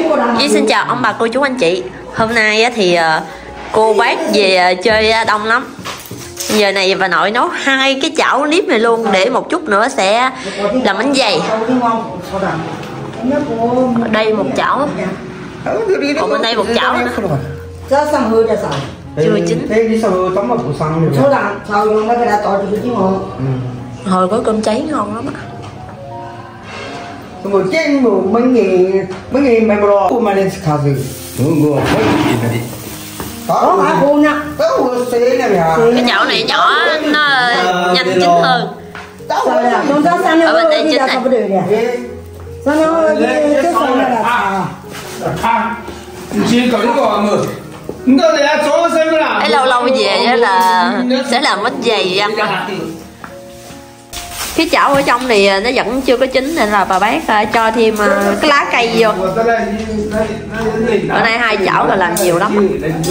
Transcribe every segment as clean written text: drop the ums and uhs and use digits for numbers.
Xin chào ông bà cô chú anh chị. Hôm nay thì cô bác về chơi đông lắm. Giờ này bà nội nấu 2 cái chảo nếp này luôn, để một chút nữa sẽ làm bánh dày. Ở đây một chảo, còn bên đây một chảo nữa. Chưa chín. Hồi có cơm cháy ngon lắm á. 뭐 잼 뭐 멍이 매버로 말레스 카즈 뭐 있는데 아 오냐 또 세냐 cái chảo này nhỏ nó nhanh chín hơn. Ở bên đây chín này. Lâu lâu về là sẽ làm bánh dày ăn. Cái chảo ở trong thì nó vẫn chưa có chín nên là bà bác cho thêm cái lá cây vô. Ở đây 2 chảo là làm nhiều lắm.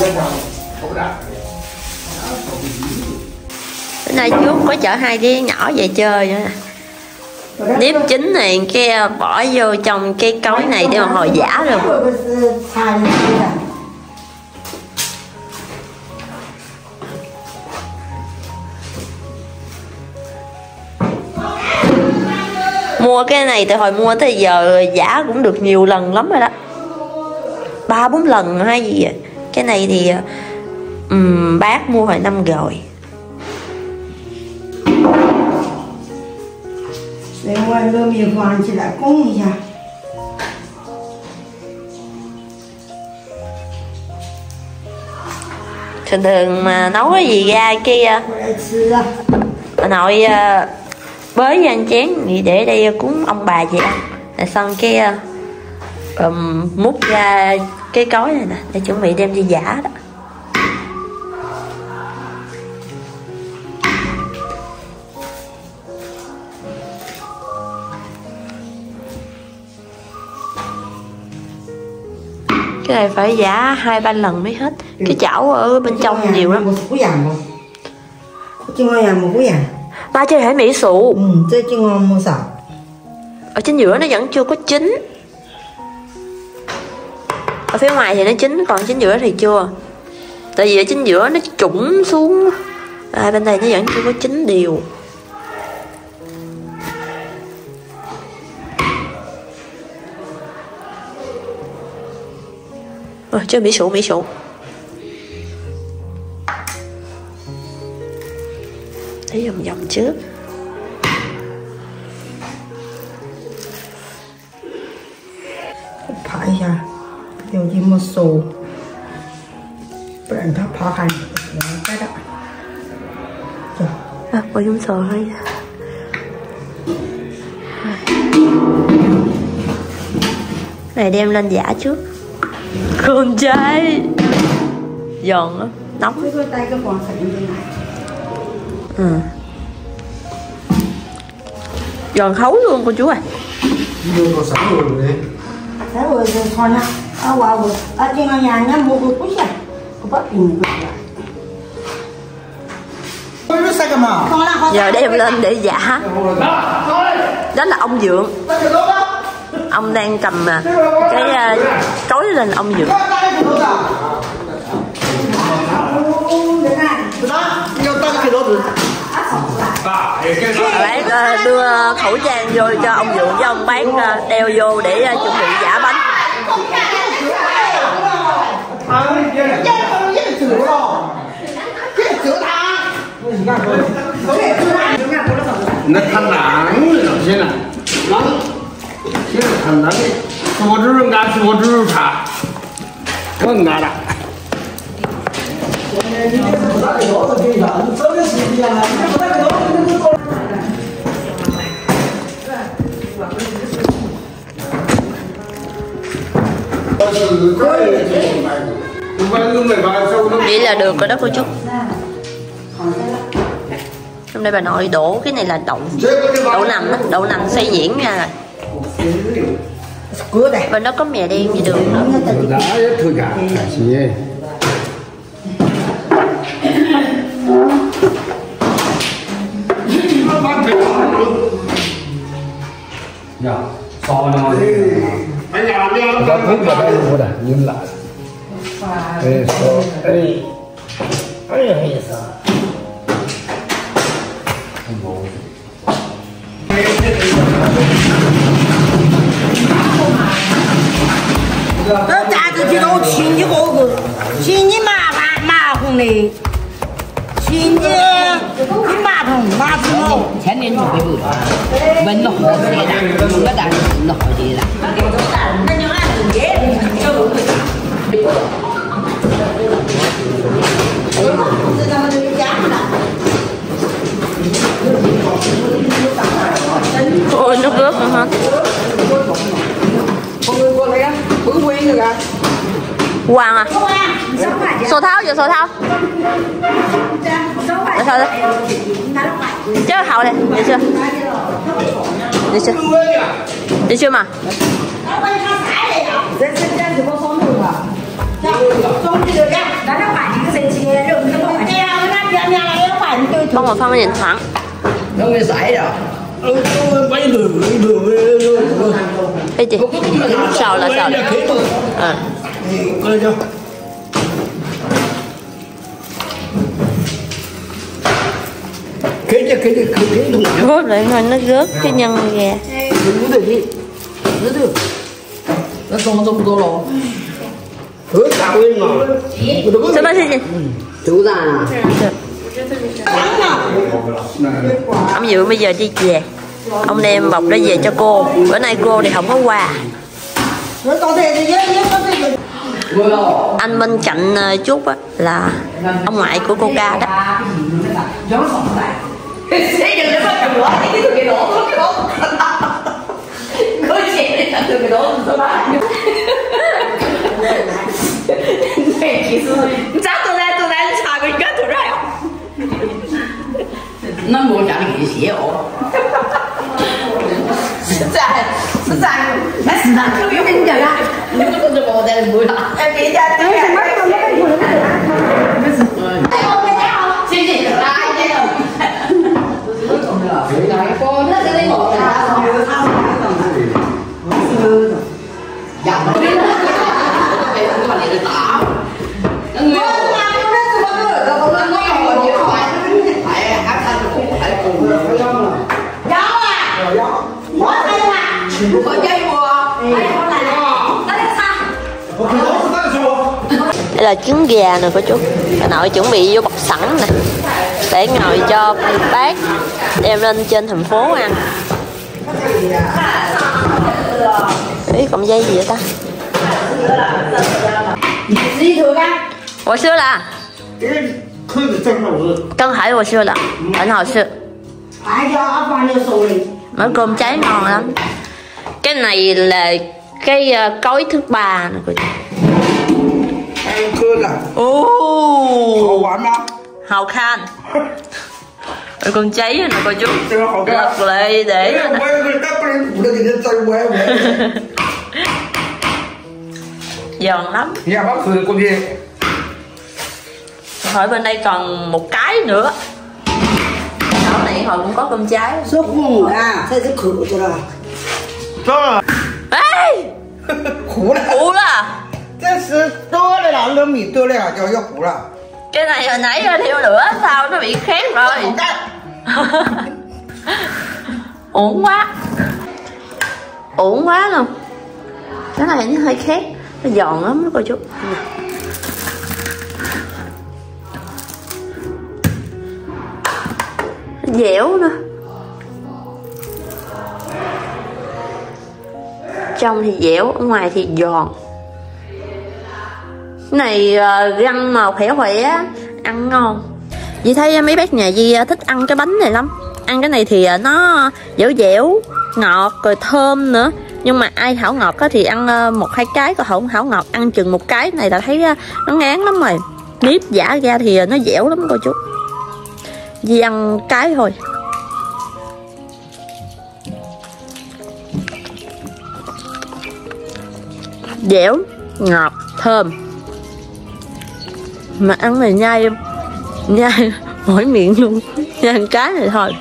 Bữa nay trước có chở 2 đứa nhỏ về chơi nữa nè. Nếp chín này kia bỏ vô trong cái cối này để mà hồi giả rồi. Mua cái này từ hồi mua tới giờ giả cũng được nhiều lần lắm rồi đó, 3-4 lần hay gì vậy. Cái này thì bác mua hồi năm rồi. Thường thường mà nấu cái gì ra kia bà nội bới ra chén nghĩ để đây cúng ông bà vậy ăn, rồi xong cái múc ra cái cối này nè để chuẩn bị đem đi giả đó. Cái này phải giả 2-3 lần mới hết. Cái chảo ở bên trong nhiều lắm. Ba chơi hải mỹ sụ. Ở trên giữa nó vẫn chưa có chín. Ở phía ngoài thì nó chín, còn trên giữa thì chưa. Tại vì ở trên giữa nó trũng xuống. Bên đây nó vẫn chưa có chín đều. Chơi mỹ sụ. Thấy vòng trước. phải ra điều gì một số bạn thắp phá hành cái đó có giống sờ thôi. Này đem lên giả trước. Con trai giòn á, nóng. Giòn khấu luôn cô chú ơi. Giờ đem lên để giả. Đó là ông Dượng. Ông đang cầm cái cối lên ông Dượng. Bác đưa khẩu trang vô cho ông Dượng với ông bác đeo vô để chuẩn bị giả bánh. 那他难了，现在难，现在很难，做这种干，做这种茶，更难了。 Vậy là được rồi đó cô chú. Trong đây bà nội đổ cái này là đậu nành đó, đậu nành xay nhuyễn ra rồi. Bên đó có mè đen với đường nữa. 공부가 뭐다 일라. 그래서 해서. 那咋子这种亲戚过个，亲戚麻红的，亲戚你麻子哦。 前年就回不了，问了好些了，我当时问了好些了。 那就按着你就。 Ôi nước rớt nữa hả? Hoàng à? Sổ tháo giờ sổ tháo. Để thôi đi. Chứ hậu đây, đi chưa? Đi chưa? Đi chưa mà? Bông vào phong nhìn thoáng. Không nghe sải đâu. Cái gì? Sầu là sầu. Rốt lại rồi nó rớt cái nhân kìa. Nó không có tô lò. Sao bác xin gì? Chú ra. Ông Dự bây giờ đi về. Ông đem bọc đó về cho cô. Bữa nay cô thì không có quà. Anh bên cạnh chút á là ông ngoại của cô Ca đó. Nó mua trả cái gì ổ. Thực ra không biết tính giờ ra. Nó có cho bò đây mua là. Em nghĩ ra tới là mất không biết mua nữa. Xin chị được ai chứ. Con nó sẽ đi một là dạ nó biết nó về không có để tỏ. Nó người có dây đây là trứng gà nè cô chú. Bà nội chuẩn bị vô bọc sẵn nè để ngồi cho bác đem lên trên thành phố ăn. Ý còn dây gì vậy ta? Hồi xưa là Cân hỏi hồi xưa là anh hồi xưa món cơm cháy ngon lắm. Cái này là cái cối thứ ba nè cô chú. Hào Khan. Rồi con cháy nè cô chú. Lật lại để giòn lắm. Hỏi bên đây còn một cái nữa. Chỗ này hồi cũng có cơm cháy. Số khủng à, thế sẽ khử cho rồi. Ê! Khủ là. Thế是多了啦，米多了就要糊了。 Cái này hồi nãy thiêu lửa sao nó bị khét rồi. Uổng quá. Uổng quá luôn. Cái này nó hơi khét. Nó giòn lắm đó cô chú. Nó dẻo nữa. Trong thì dẻo, ở ngoài thì giòn. Cái này răng màu khỏe khỏe, ăn ngon. Dì thấy mấy bác nhà Di thích ăn cái bánh này lắm. Ăn cái này thì nó dẻo dẻo, ngọt, rồi thơm nữa. Nhưng mà ai hảo ngọt thì ăn 1-2 cái, còn không hảo ngọt ăn chừng một cái này là thấy nó ngán lắm rồi. Nếp giả ra thì nó dẻo lắm cô chú. Di ăn cái thôi. Dẻo, ngọt, thơm. Mà ăn này nhai mỏi miệng luôn. Nhai cái này thôi.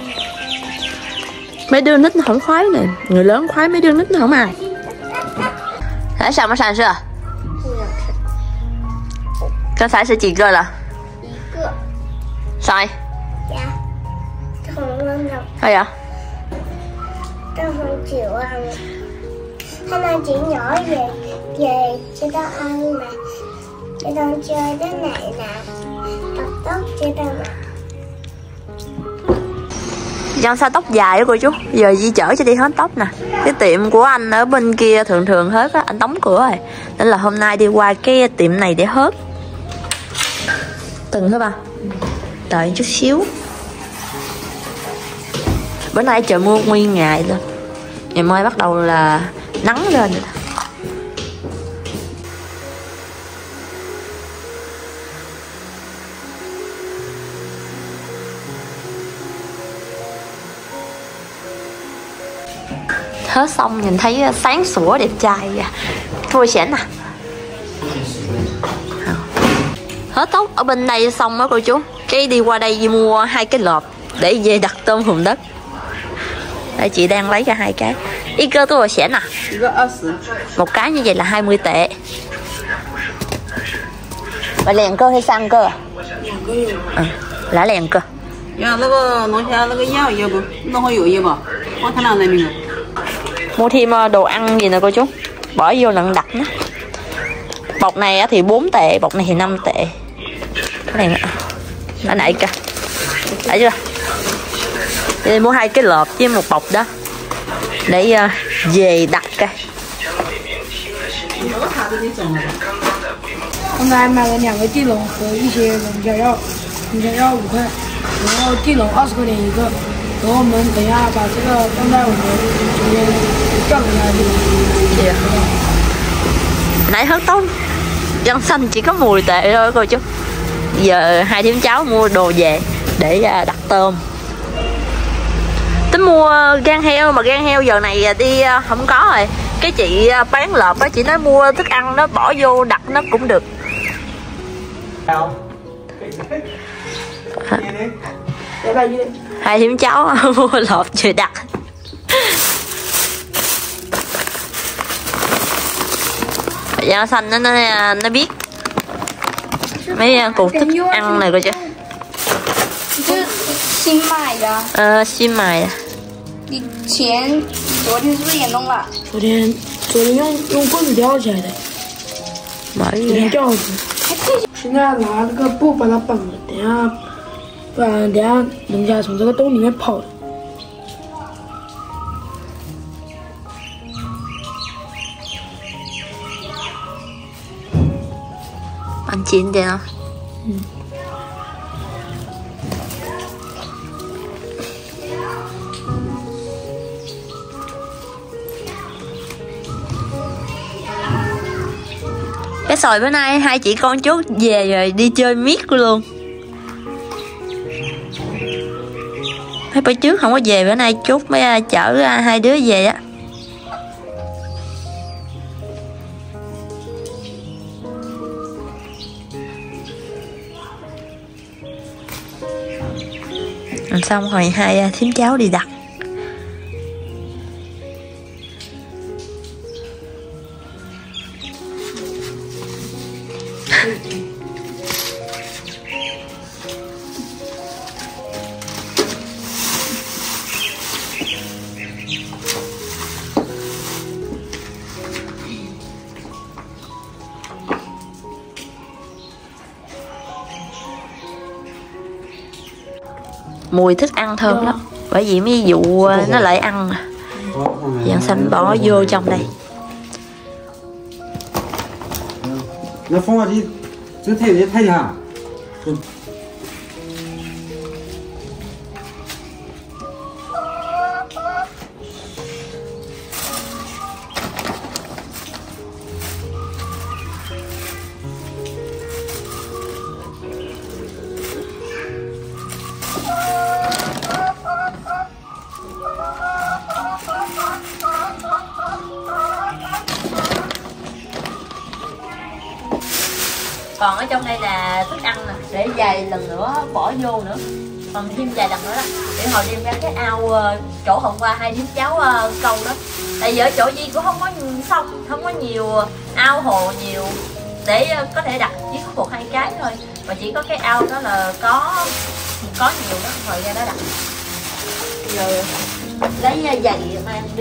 Mấy đứa nít nó không khoái này. Người lớn khoái, mấy đứa nít nó không ăn. 还什么三色？刚才是几个了？ 一个。 sai。 呀，同温的。 係啊。 但係條啊，係咪剪咗嘢記得啱咪？你當住啲奶奶，特登記得嘛？ Dân sao tóc dài đó cô chú. Giờ Di chở cho đi hết tóc nè. Cái tiệm của anh ở bên kia thường thường hết á, anh đóng cửa rồi. Nên là hôm nay đi qua cái tiệm này để hớt. Từng thôi ba. Đợi chút xíu. Bữa nay trời mưa nguyên ngày luôn. Ngày mai bắt đầu là nắng lên rồi. Hớt xong nhìn thấy sáng sủa đẹp trai à. Thôi xẻn à. Hớt tóc ở bên đây xong đó cô chú. Cái đi qua đây đi mua 2 cái lợp để về đặt tôm hùm đất. Đây chị đang lấy ra 2 cái. Ý cơ tôi xẻn à. Một cái như vậy là 20 tệ. Và lèn cơ hay sang cơ à? Lá lèn cơ. 야, 너가 너야 너가 야 여보. 너 có dụ ba. Có thế nào này mình. Mua thêm đồ ăn gì nè cô chú. Bỏ vô lần đặt nó. Bọc này thì 4 tệ, bọc này thì 5 tệ. Cái này nó nãy kìa. Thấy chưa? Thì mua 2 cái lợp với một bọc đó. Để về đặt coi. hôm nay买了2个地笼和一些龙虾药5块，然后地笼20块钱一个。然后我们等一下把这个放在我们这边叫人来地笼。 Nãy hớt tóc dân xanh chỉ có 10 tệ thôi cô chú. Giờ hai thím cháu mua đồ về để đặt tôm. Tính mua gan heo mà gan heo giờ này đi không có rồi. Cái chị bán lợp á, chị nói mua thức ăn nó bỏ vô đặt nó cũng được. Hai thím cháu mua lợp về đặt. Da xanh nó biết mấy cục thức ăn này coi chưa. 新买的。 新买的。 你昨天是不是也弄了？ 昨天用棍子吊起来的。 昨天吊死。现在拿那个布把它绑了，等下人家从这个洞里面跑了。 ăn chín đi không? Cái sòi bữa nay hai chị con chú về rồi đi chơi miết luôn. Mấy bữa trước không có về, bữa nay chút mới chở hai đứa về á. Làm xong rồi hai thím cháu đi đặt. Mùi thức ăn thơm lắm. Bởi vì mấy vụ nó lại ăn mà. Dàn xanh bỏ vô trong đây. Nó phong vào đi. Chứ thay để thay hả? Còn ở trong đây là thức ăn nè, để vài lần nữa bỏ vô nữa. còn thêm vài lần nữa đó để hồi đem ra cái ao chỗ hôm qua hai đứa cháu câu đó. Tại vì ở chỗ Di cũng không có sông, không có nhiều ao hồ nhiều để có thể đặt, chỉ có 1-2 cái thôi, và chỉ có cái ao đó là có nhiều đó, hồi ra đó đặt. Rồi lấy giày mang đi.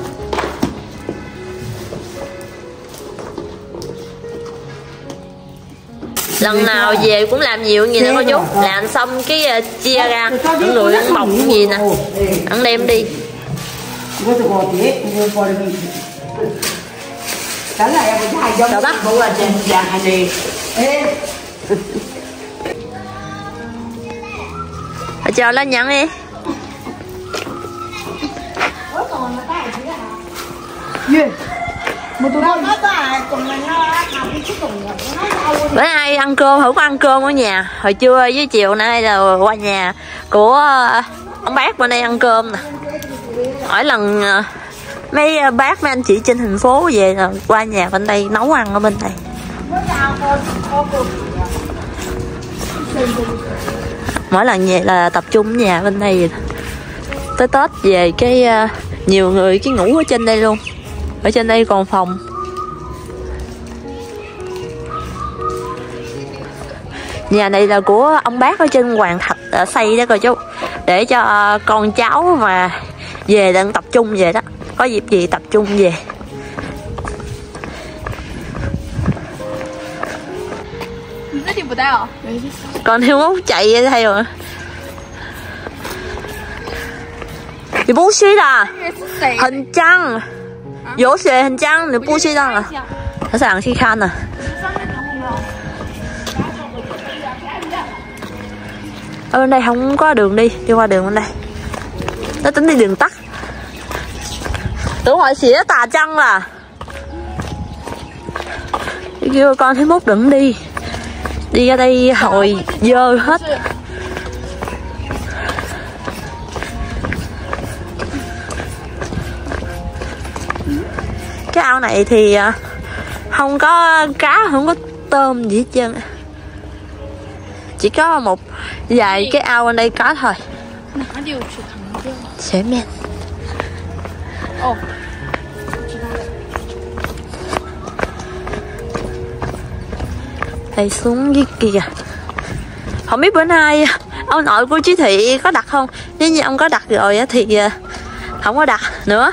Lần nào về cũng làm nhiều như nè cô chú, làm xong cái chia ra những người ăn bọc cái gì nè, ăn đem đi. Đâu đó cho lên nhận đi. Bữa nay ăn cơm, thử có ăn cơm ở nhà. Hồi trưa với chiều nay là qua nhà của ông bác bên đây ăn cơm nè. Mỗi lần mấy bác mấy anh chị trên thành phố về là qua nhà bên đây nấu ăn ở bên đây. Mỗi lần về là tập trung ở nhà bên đây. Tới Tết về cái nhiều người cái ngủ ở trên đây luôn. Ở trên đây còn phòng. Nhà này là của ông bác ở trên Hoàng Thạch xây đó cô chú, để cho con cháu mà về đang tập trung về đó, có dịp gì tập trung về. Còn Hiếu Út chạy theo rồi. Thì bố xí là hình trăng, vỗ xề hình trăng, thì bố xí là nó sẵn khi khan à. Ở bên đây không có đường đi qua đường bên đây. Nó tính đi đường tắt. Tưởng hỏi xỉa tà trăng là kêu con thấy mốt đừng đi. Đi ra đây hồi dơ hết. Cái ao này thì không có cá, không có tôm gì hết trơn. Chỉ có một vài cái ao bên đây có thôi. Sẽ men. Thầy xuống dưới kìa. Không biết bữa nay ông nội của Chí Thị có đặt không? Nếu như ông có đặt rồi thì không có đặt nữa.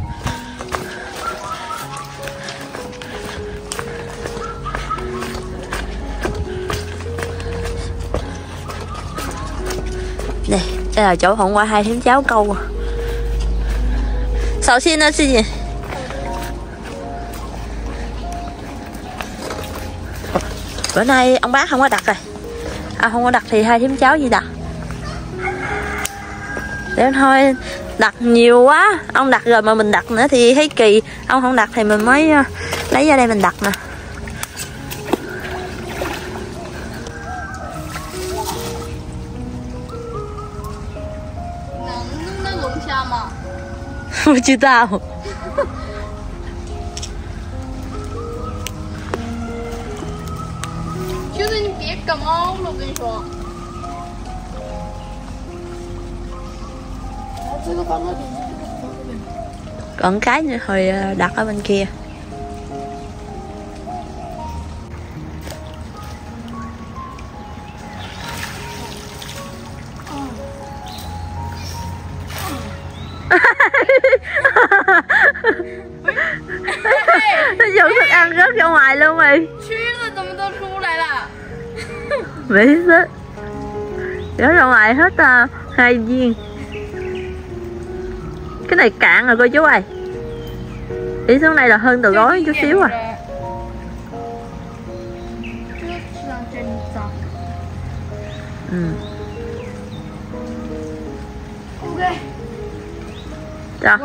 Đây là chỗ hôm qua hai thím cháu câu. Sau xin nó xin gì? Bữa nay ông bác không có đặt rồi. Không có đặt thì hai thím cháu gì đặt. Để thôi đặt nhiều quá, ông đặt rồi mà mình đặt nữa thì thấy kỳ. Ông không đặt thì mình mới lấy ra đây mình đặt nè. Không知道。 就是你别感冒了，我跟你说。 Còn cái nữa hồi đặt ở bên kia. Nó dùng thức ăn rớt ra ngoài luôn rồi. Mỹ rớt ra ngoài hết 2 viên. Cái này cạn rồi cô chú ơi. Đi xuống đây là hơn tờ gói chút xíu à. Cho.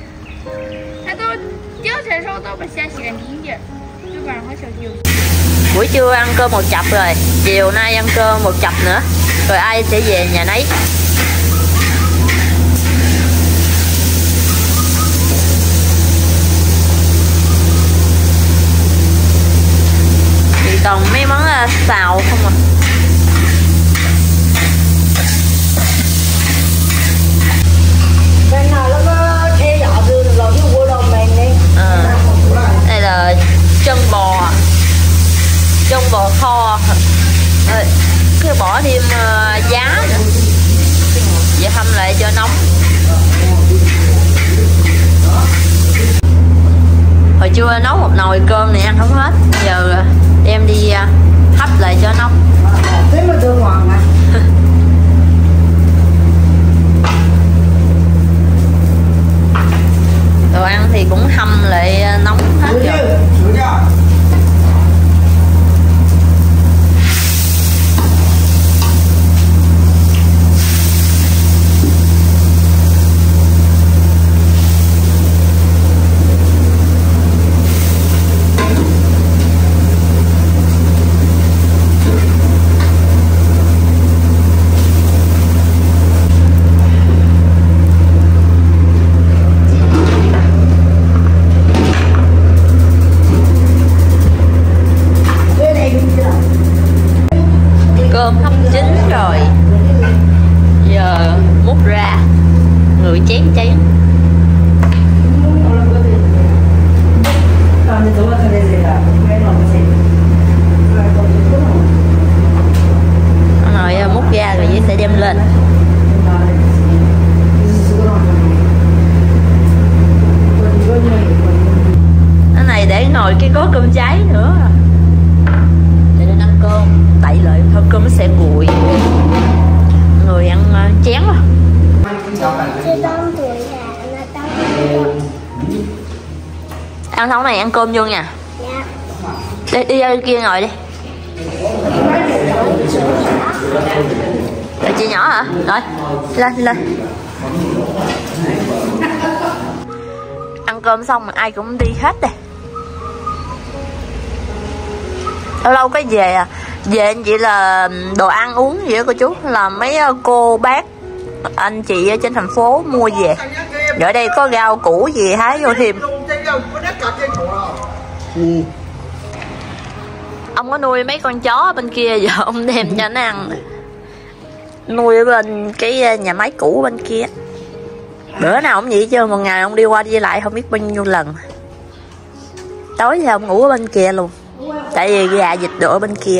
Buổi trưa ăn cơm một chập rồi, chiều nay ăn cơm một chập nữa, rồi ai sẽ về nhà nấy. Thì còn mấy món xào không à. Cái bỏ thêm giá nữa. Vậy hâm lại cho nóng. Hồi trưa nấu một nồi cơm này ăn không hết. Giờ đem đi hấp lại cho nóng. Thế mà đưa hoàng à? Đồ ăn thì cũng hâm lại nóng hết rồi. Cơm hấp chín rồi, giờ múc ra người chén chén. Rồi múc ra rồi sẽ đem lên. Cái này để nồi cái có cơm cháy nữa. Để nên ăn cơm đậy lại thôi cơm nó sẽ nguội. Người ăn chén quá. Ăn xong này ăn cơm vô nha. Đi ra kia ngồi đi. Là chị nhỏ hả? Rồi, lên. Ăn cơm xong mà ai cũng đi hết đây. Lâu lâu cái về à. Về chị là đồ ăn uống gì đó cô chú. Là mấy cô bác anh chị ở trên thành phố mua về. Ở đây có rau củ gì hái vô thêm. Ông có nuôi mấy con chó ở bên kia, giờ ông đem cho nó ăn. Nuôi ở bên cái nhà máy cũ bên kia. Bữa nào ông vậy chứ một ngày ông đi qua đi lại không biết bao nhiêu lần. Tối thì ông ngủ ở bên kia luôn. Tại vì gà vịt đồ ở bên kia.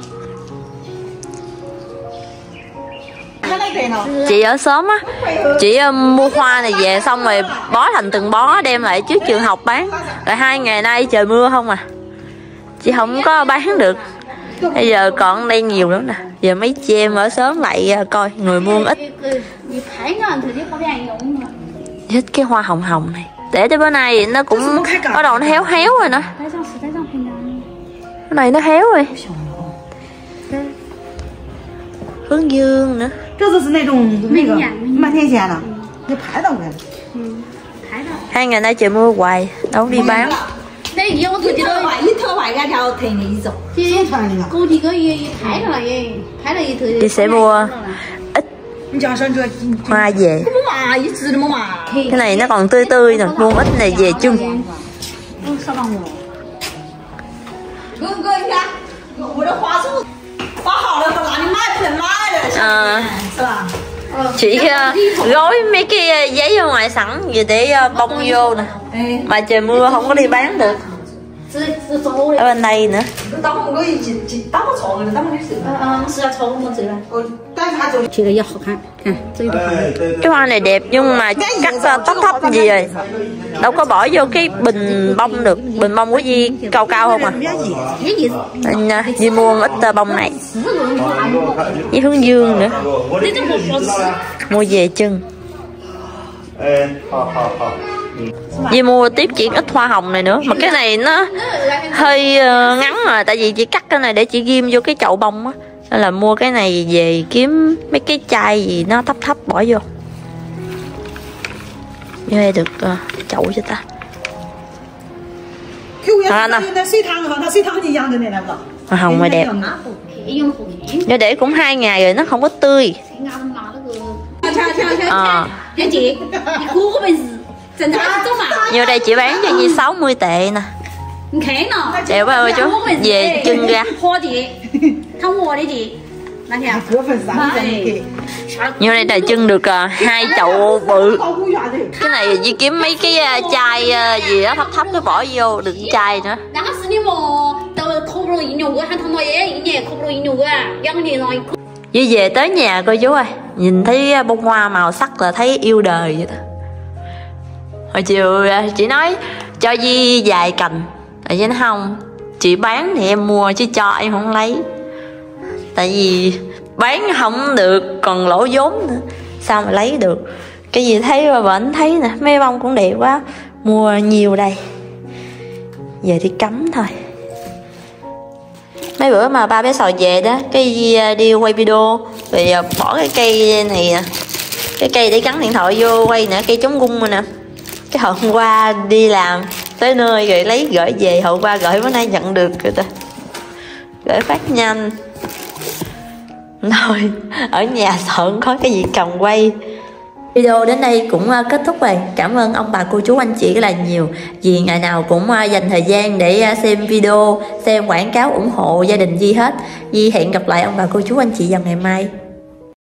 Chị ở xóm á, chị mua hoa này về xong rồi bó thành từng bó đem lại trước trường học bán. Rồi 2 ngày nay trời mưa không à, chị không có bán được. Bây giờ còn đây nhiều lắm nè. Giờ mấy chị em ở xóm lại coi người mua ít. Thích cái hoa hồng hồng này. Để tới bữa nay nó cũng bắt đầu nó héo héo rồi nữa. Cái này nó héo rồi. Hướng dương nữa. 这就是那种那个漫天仙的，你拍到没？ 2 ngày nay trời mưa hoài, đâu đi bán. Này我自己都一头发一条腿的一种，过几个月拍了耶，拍了一头。 Chị sẽ mua ít hoa về. Cái này nó còn tươi tươi nè, mua ít này về chung. 哥哥，你看我这花束花好了，我拿你卖不能卖了，是吧？ Chị gói mấy cái giấy ở ngoài sẵn vậy để bông vô nè. Mà trời mưa không có đi bán được. Ở bên đây nữa. Cái hoa này đẹp nhưng mà cắt tóc thấp gì rồi. Đâu có bỏ vô cái bình bông được. Bình bông của Di cao cao không à. Nên Di mua ít bông này. Với hướng dương nữa. Mua về chân. Di mua tiếp chuyện ít hoa hồng này nữa. Mà cái này nó hơi ngắn rồi. Tại vì chị cắt cái này để chị ghim vô cái chậu bông á. Nên là mua cái này về kiếm mấy cái chai gì nó thấp thấp bỏ vô. Như đây được chậu cho ta. Hoa hồng mà đẹp. Nếu để cũng 2 ngày rồi nó không có tươi. Như đây chị bán cho Nhi 60 tệ nè. Đẹp quá ơi chú. Về chân ra. Như đây là chân được 2 chậu bự. Cái này Nhi kiếm mấy cái chai gì đó thấp thấp cái bỏ vô đựng chai nữa. Duy về tới nhà cô chú ơi, nhìn thấy bông hoa màu sắc là thấy yêu đời vậy đó. Hồi chiều chị nói cho Duy vài cành, tại vì nó không, chị bán thì em mua chứ cho em không lấy, tại vì bán không được còn lỗ vốn nữa, sao mà lấy được. Cái gì thấy bệnh thấy nè, mấy bông cũng đẹp quá, mua nhiều đây, về thì cắm thôi. Mấy bữa mà ba bé Sò về đó, cái đi quay video rồi bỏ cái cây này nè, cái cây để gắn điện thoại vô quay nè, cây chống gung rồi nè. Cái hôm qua đi làm tới nơi rồi lấy gửi về, hôm qua gửi bữa nay nhận được rồi ta, gửi phát nhanh. Thôi ở nhà sợ không có cái gì cầm quay. Video đến đây cũng kết thúc rồi. Cảm ơn ông bà cô chú anh chị rất là nhiều, vì ngày nào cũng dành thời gian để xem video, xem quảng cáo ủng hộ gia đình Duy hết. Duy hẹn gặp lại ông bà cô chú anh chị vào ngày mai.